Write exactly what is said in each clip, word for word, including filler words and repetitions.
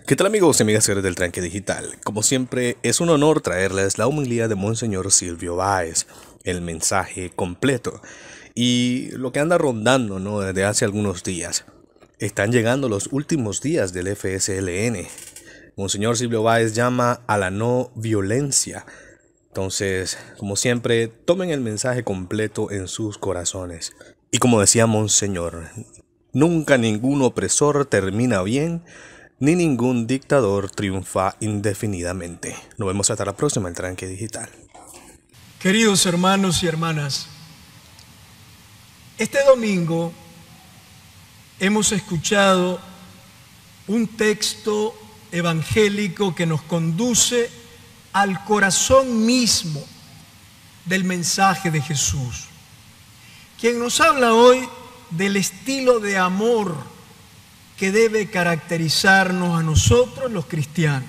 ¿Qué tal amigos y amigas del Tranque Digital? Como siempre, es un honor traerles la humildad de Monseñor Silvio Báez, el mensaje completo. Y lo que anda rondando, ¿no?, desde hace algunos días. Están llegando los últimos días del F S L N. Monseñor Silvio Báez llama a la no violencia. Entonces, como siempre, tomen el mensaje completo en sus corazones. Y como decía Monseñor, nunca ningún opresor termina bien, ni ningún dictador triunfa indefinidamente. Nos vemos hasta la próxima en Tranque Digital. Queridos hermanos y hermanas, este domingo hemos escuchado un texto evangélico que nos conduce al corazón mismo del mensaje de Jesús, quien nos habla hoy del estilo de amor que debe caracterizarnos a nosotros los cristianos.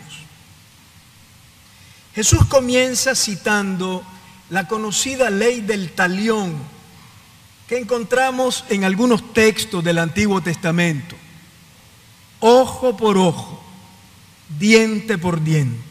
Jesús comienza citando la conocida ley del talión que encontramos en algunos textos del Antiguo Testamento: ojo por ojo, diente por diente.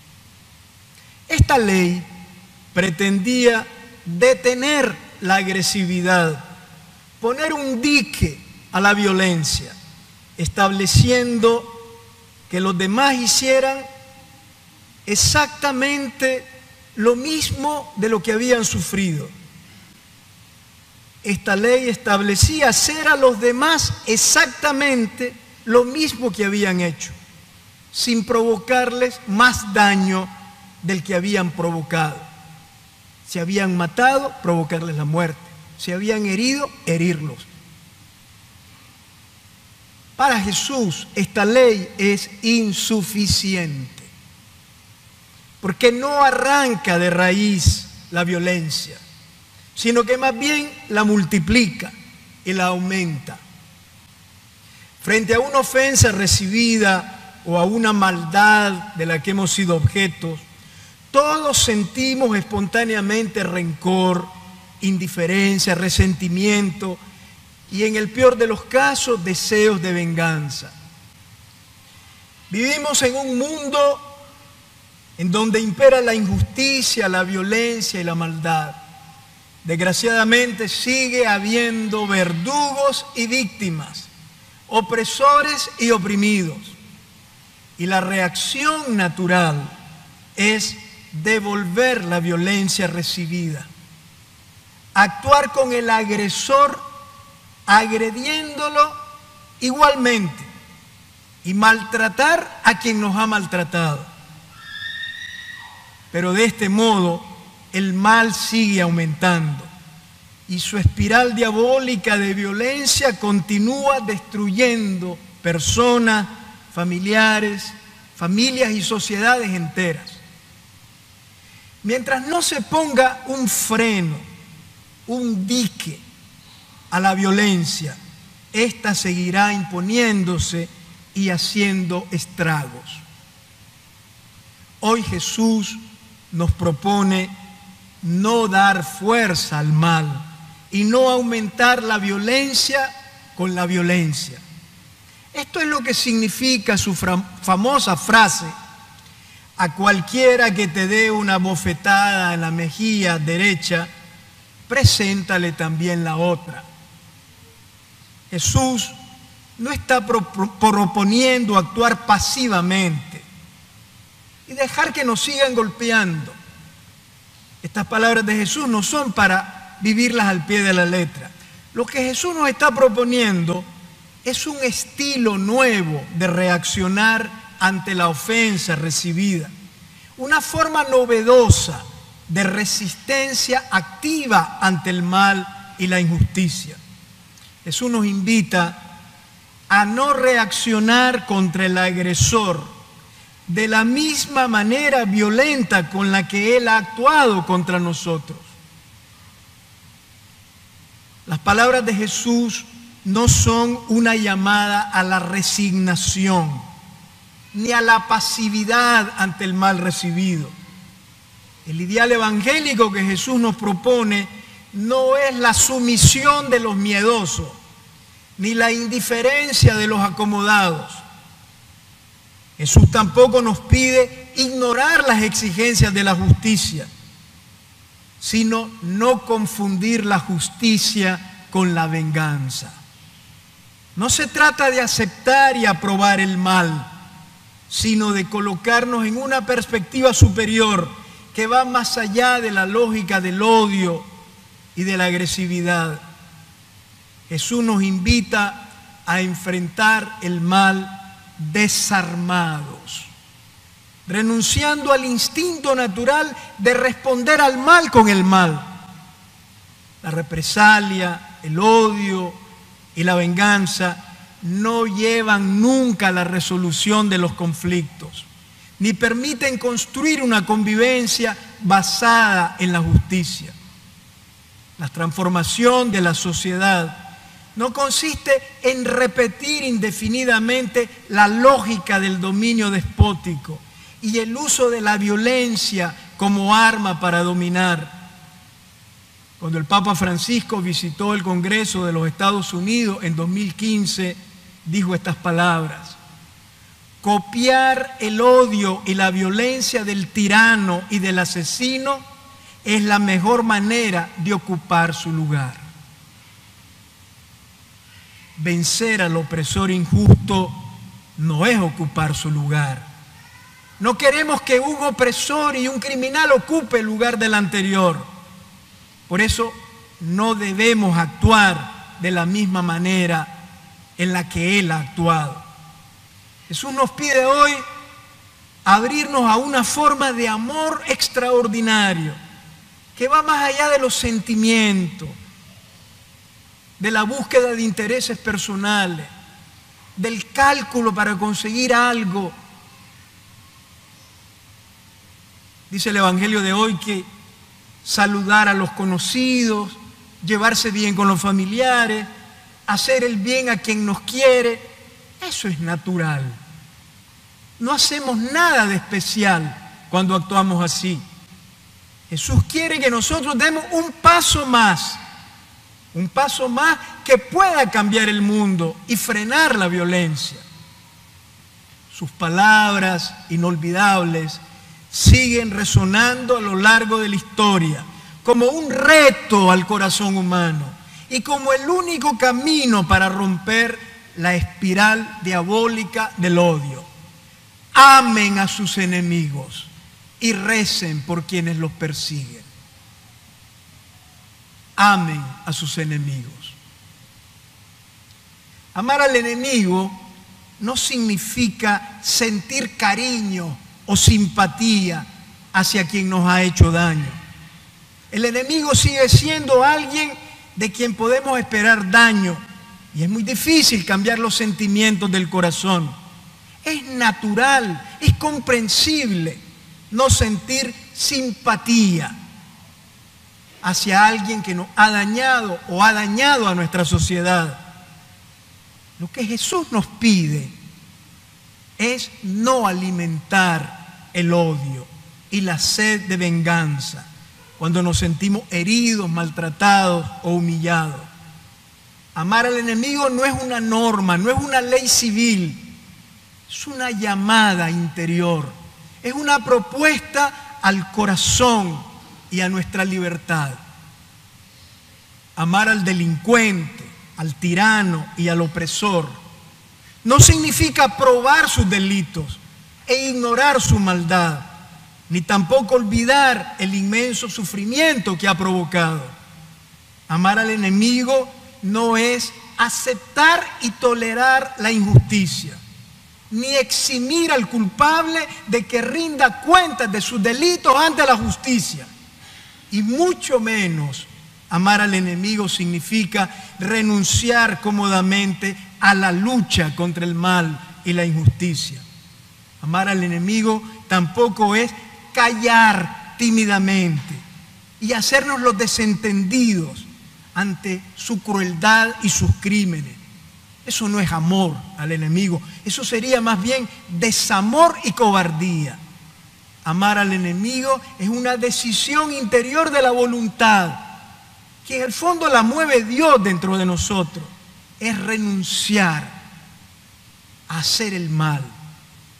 Esta ley pretendía detener la agresividad, poner un dique a la violencia, estableciendo que los demás hicieran exactamente lo mismo de lo que habían sufrido. Esta ley establecía hacer a los demás exactamente lo mismo que habían hecho, sin provocarles más daño del que habían provocado. Si habían matado, provocarles la muerte. Si habían herido, herirlos. Para Jesús esta ley es insuficiente, porque no arranca de raíz la violencia, sino que más bien la multiplica y la aumenta. Frente a una ofensa recibida o a una maldad de la que hemos sido objetos, todos sentimos espontáneamente rencor, indiferencia, resentimiento y, en el peor de los casos, deseos de venganza. Vivimos en un mundo en donde impera la injusticia, la violencia y la maldad. Desgraciadamente sigue habiendo verdugos y víctimas, opresores y oprimidos. Y la reacción natural es devolver la violencia recibida, actuar con el agresor agrediéndolo igualmente y maltratar a quien nos ha maltratado. Pero de este modo el mal sigue aumentando y su espiral diabólica de violencia continúa destruyendo personas, familiares, familias y sociedades enteras. Mientras no se ponga un freno, un dique a la violencia, ésta seguirá imponiéndose y haciendo estragos. Hoy Jesús nos propone no dar fuerza al mal y no aumentar la violencia con la violencia. Esto es lo que significa su famosa frase: a cualquiera que te dé una bofetada en la mejilla derecha, preséntale también la otra. Jesús no está proponiendo actuar pasivamente y dejar que nos sigan golpeando. Estas palabras de Jesús no son para vivirlas al pie de la letra. Lo que Jesús nos está proponiendo es un estilo nuevo de reaccionar ante la ofensa recibida, una forma novedosa de resistencia activa ante el mal y la injusticia. Jesús nos invita a no reaccionar contra el agresor de la misma manera violenta con la que él ha actuado contra nosotros. Las palabras de Jesús no son una llamada a la resignación ni a la pasividad ante el mal recibido. El ideal evangélico que Jesús nos propone no es la sumisión de los miedosos, ni la indiferencia de los acomodados. Jesús tampoco nos pide ignorar las exigencias de la justicia, sino no confundir la justicia con la venganza. No se trata de aceptar y aprobar el mal, sino de colocarnos en una perspectiva superior que va más allá de la lógica del odio y de la agresividad. Jesús nos invita a enfrentar el mal desarmados, renunciando al instinto natural de responder al mal con el mal. La represalia, el odio y la venganza no llevan nunca a la resolución de los conflictos, ni permiten construir una convivencia basada en la justicia. La transformación de la sociedad no consiste en repetir indefinidamente la lógica del dominio despótico y el uso de la violencia como arma para dominar. Cuando el Papa Francisco visitó el Congreso de los Estados Unidos en dos mil quince, dijo estas palabras: copiar el odio y la violencia del tirano y del asesino es la mejor manera de ocupar su lugar. Vencer al opresor injusto no es ocupar su lugar. No queremos que un opresor y un criminal ocupe el lugar del anterior. Por eso no debemos actuar de la misma manera en la que Él ha actuado. Jesús nos pide hoy abrirnos a una forma de amor extraordinario que va más allá de los sentimientos, de la búsqueda de intereses personales, del cálculo para conseguir algo. Dice el Evangelio de hoy que saludar a los conocidos, llevarse bien con los familiares, hacer el bien a quien nos quiere, eso es natural. No hacemos nada de especial cuando actuamos así. Jesús quiere que nosotros demos un paso más, un paso más que pueda cambiar el mundo y frenar la violencia. Sus palabras inolvidables siguen resonando a lo largo de la historia como un reto al corazón humano y como el único camino para romper la espiral diabólica del odio. Amen a sus enemigos y recen por quienes los persiguen. Amen a sus enemigos. Amar al enemigo no significa sentir cariño o simpatía hacia quien nos ha hecho daño. El enemigo sigue siendo alguien de quien podemos esperar daño y es muy difícil cambiar los sentimientos del corazón. Es natural, es comprensible no sentir simpatía hacia alguien que nos ha dañado o ha dañado a nuestra sociedad. Lo que Jesús nos pide es no alimentar el odio y la sed de venganza cuando nos sentimos heridos, maltratados o humillados. Amar al enemigo no es una norma, no es una ley civil, es una llamada interior, es una propuesta al corazón y a nuestra libertad. Amar al delincuente, al tirano y al opresor no significa aprobar sus delitos e ignorar su maldad, ni tampoco olvidar el inmenso sufrimiento que ha provocado. Amar al enemigo no es aceptar y tolerar la injusticia, ni eximir al culpable de que rinda cuentas de sus delitos ante la justicia. Y mucho menos amar al enemigo significa renunciar cómodamente a la lucha contra el mal y la injusticia. Amar al enemigo tampoco es callar tímidamente y hacernos los desentendidos ante su crueldad y sus crímenes. Eso no es amor al enemigo, eso sería más bien desamor y cobardía. Amar al enemigo es una decisión interior de la voluntad, que en el fondo la mueve Dios dentro de nosotros. Es renunciar a hacer el mal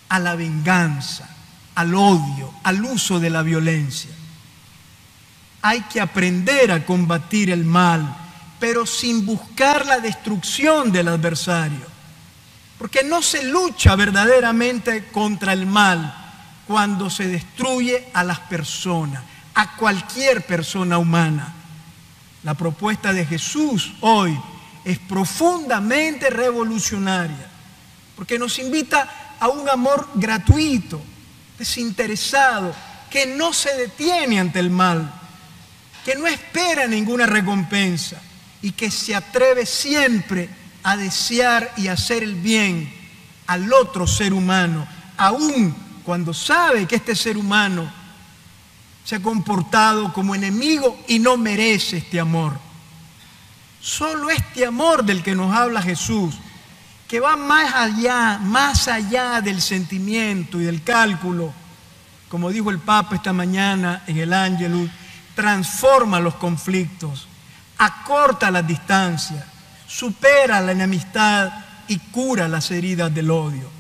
a la venganza, al odio, al uso de la violencia. Hay que aprender a combatir el mal, pero sin buscar la destrucción del adversario. Porque no se lucha verdaderamente contra el mal cuando se destruye a las personas, a cualquier persona humana. La propuesta de Jesús hoy es profundamente revolucionaria, porque nos invita a un amor gratuito, desinteresado, que no se detiene ante el mal, que no espera ninguna recompensa y que se atreve siempre a desear y hacer el bien al otro ser humano, aun cuando sabe que este ser humano se ha comportado como enemigo y no merece este amor. Solo este amor del que nos habla Jesús, que va más allá, más allá del sentimiento y del cálculo, como dijo el Papa esta mañana en el Ángelus, transforma los conflictos, acorta las distancias, supera la enemistad y cura las heridas del odio.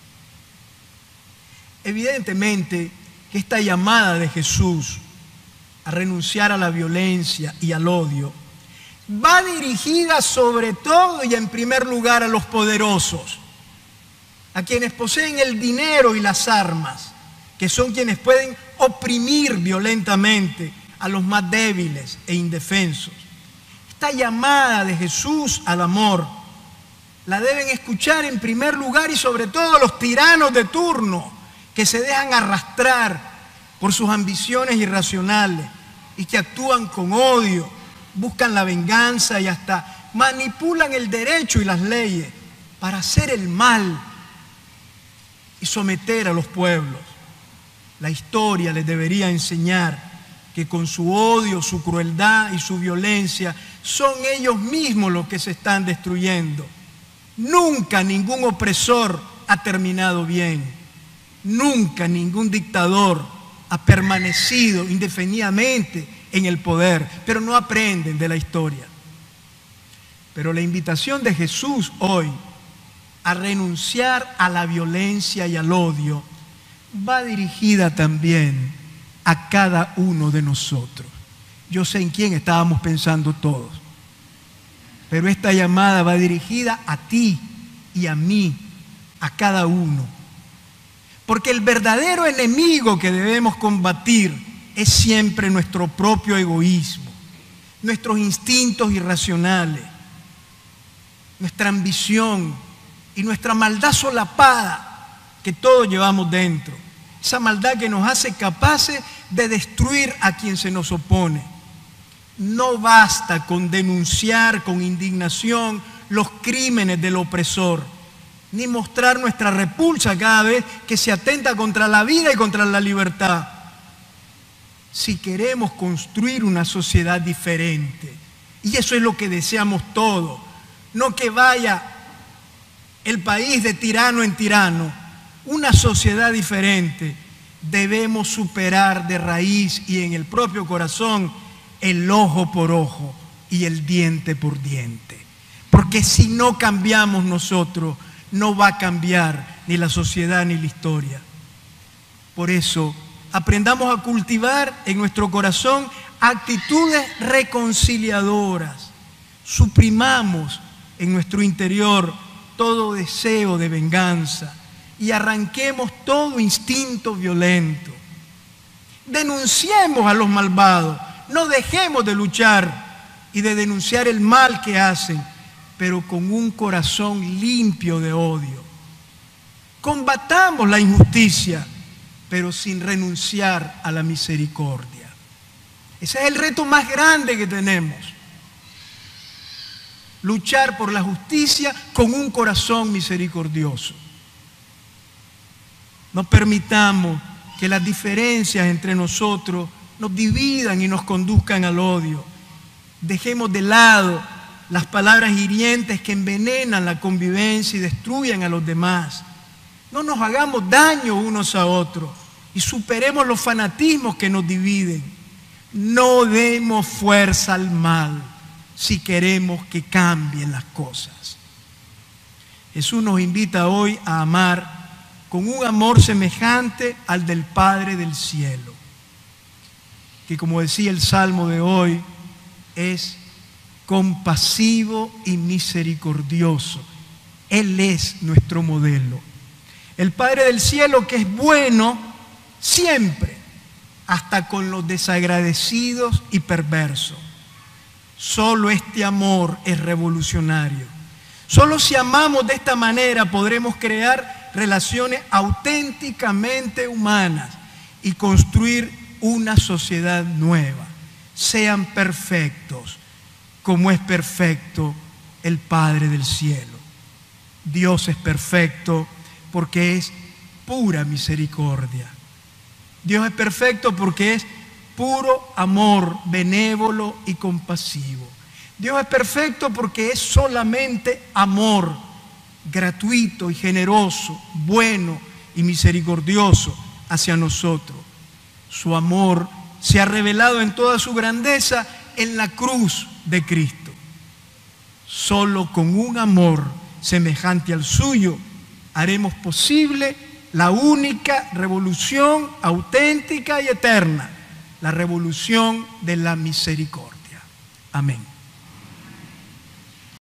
Evidentemente que esta llamada de Jesús a renunciar a la violencia y al odio va dirigida sobre todo y en primer lugar a los poderosos, a quienes poseen el dinero y las armas, que son quienes pueden oprimir violentamente a los más débiles e indefensos. Esta llamada de Jesús al amor la deben escuchar en primer lugar y sobre todo los tiranos de turno, que se dejan arrastrar por sus ambiciones irracionales y que actúan con odio, buscan la venganza y hasta manipulan el derecho y las leyes para hacer el mal y someter a los pueblos. La historia les debería enseñar que con su odio, su crueldad y su violencia son ellos mismos los que se están destruyendo. Nunca ningún opresor ha terminado bien. Nunca ningún dictador ha permanecido indefinidamente en el poder, pero no aprenden de la historia. Pero la invitación de Jesús hoy a renunciar a la violencia y al odio va dirigida también a cada uno de nosotros. Yo sé en quién estábamos pensando todos, pero esta llamada va dirigida a ti y a mí, a cada uno. Porque el verdadero enemigo que debemos combatir es siempre nuestro propio egoísmo, nuestros instintos irracionales, nuestra ambición y nuestra maldad solapada que todos llevamos dentro. Esa maldad que nos hace capaces de destruir a quien se nos opone. No basta con denunciar con indignación los crímenes del opresor, ni mostrar nuestra repulsa cada vez que se atenta contra la vida y contra la libertad. Si queremos construir una sociedad diferente, y eso es lo que deseamos todos, no que vaya el país de tirano en tirano, una sociedad diferente, debemos superar de raíz y en el propio corazón el ojo por ojo y el diente por diente. Porque si no cambiamos nosotros, no va a cambiar ni la sociedad ni la historia. Por eso, aprendamos a cultivar en nuestro corazón actitudes reconciliadoras. Suprimamos en nuestro interior todo deseo de venganza y arranquemos todo instinto violento. Denunciemos a los malvados, no dejemos de luchar y de denunciar el mal que hacen, pero con un corazón limpio de odio. Combatamos la injusticia, pero sin renunciar a la misericordia. Ese es el reto más grande que tenemos. Luchar por la justicia con un corazón misericordioso. No permitamos que las diferencias entre nosotros nos dividan y nos conduzcan al odio. Dejemos de lado las palabras hirientes que envenenan la convivencia y destruyen a los demás. No nos hagamos daño unos a otros y superemos los fanatismos que nos dividen. No demos fuerza al mal si queremos que cambien las cosas. Jesús nos invita hoy a amar con un amor semejante al del Padre del cielo, que, como decía el Salmo de hoy, es compasivo y misericordioso. Él es nuestro modelo. El Padre del cielo, que es bueno siempre, hasta con los desagradecidos y perversos. Solo este amor es revolucionario. Solo si amamos de esta manera podremos crear relaciones auténticamente humanas y construir una sociedad nueva. Sean perfectos como es perfecto el Padre del cielo. Dios es perfecto porque es pura misericordia. Dios es perfecto porque es puro amor, benévolo y compasivo. Dios es perfecto porque es solamente amor, gratuito y generoso, bueno y misericordioso hacia nosotros. Su amor se ha revelado en toda su grandeza en la cruz de Cristo. Solo con un amor semejante al suyo haremos posible la única revolución auténtica y eterna, la revolución de la misericordia. Amén.